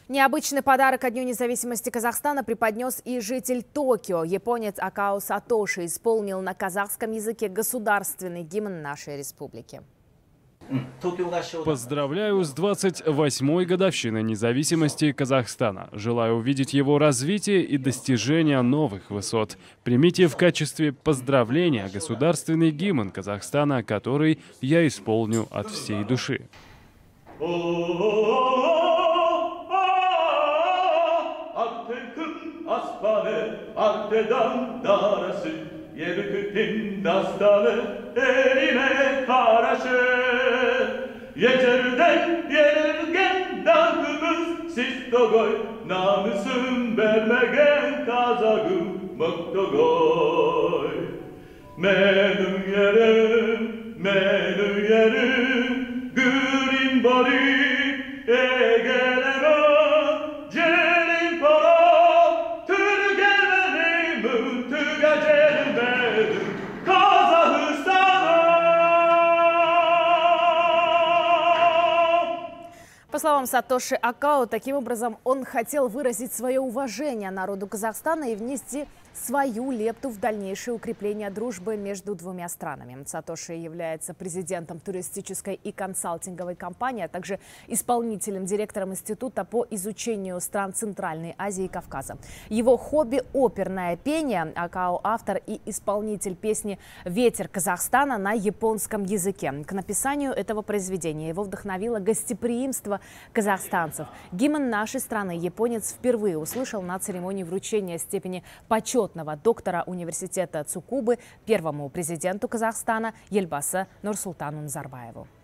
Необычный подарок ко Дню независимости Казахстана преподнес и житель Токио. Японец Акао Сатоши исполнил на казахском языке государственный гимн нашей республики. Поздравляю с 28-й годовщиной независимости Казахстана. Желаю увидеть его развитие и достижения новых высот. Примите в качестве поздравления государственный гимн Казахстана, который я исполню от всей души. Yeterden yerelgen dankımız siz togoy namusum vermegen kazagım moktogoy menüm yerim gülün bari egeleme celin para tügelmenim tügecelmedim По словам Сатоши Акао, таким образом он хотел выразить свое уважение народу Казахстана и внести свою лепту в дальнейшее укрепление дружбы между двумя странами. Сатоши является президентом туристической и консалтинговой компании, а также исполнительным директором Института по изучению стран Центральной Азии и Кавказа. Его хобби – оперное пение. Акао – автор и исполнитель песни «Ветер Казахстана» на японском языке. К написанию этого произведения его вдохновило гостеприимство казахстанцев. Гимн нашей страны японец впервые услышал на церемонии вручения степени почетного доктора университета Цукубы первому президенту Казахстана Елбасы Нурсултану Назарбаеву.